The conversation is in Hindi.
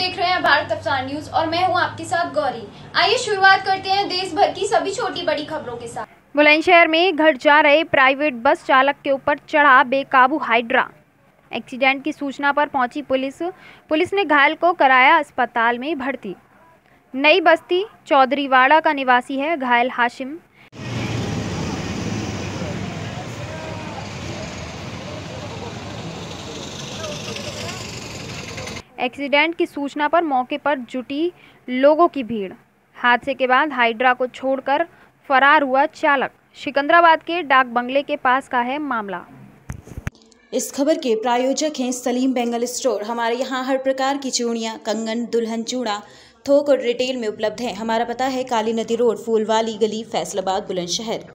देख रहे हैं भारत अफसान न्यूज और मैं हूं आपके साथ गौरी। आइए शुरुआत करते हैं देश भर की सभी छोटी बड़ी खबरों के साथ। बुलंदशहर में घर जा रहे प्राइवेट बस चालक के ऊपर चढ़ा बेकाबू हाइड्रा। एक्सीडेंट की सूचना पर पहुंची पुलिस ने घायल को कराया अस्पताल में भर्ती। नई बस्ती चौधरीवाड़ा का निवासी है घायल हाशिम। एक्सीडेंट की सूचना पर मौके पर जुटी लोगों की भीड़। हादसे के बाद हाइड्रा को छोड़कर फरार हुआ चालक। सिकंदराबाद के डाक बंगले के पास का है मामला। इस खबर के प्रायोजक हैं सलीम बेंगल स्टोर। हमारे यहाँ हर प्रकार की चूड़ियाँ, कंगन, दुल्हन चूड़ा थोक और रिटेल में उपलब्ध है। हमारा पता है काली नदी रोड, फूलवाली गली, फैसलाबाद, बुलंदशहर।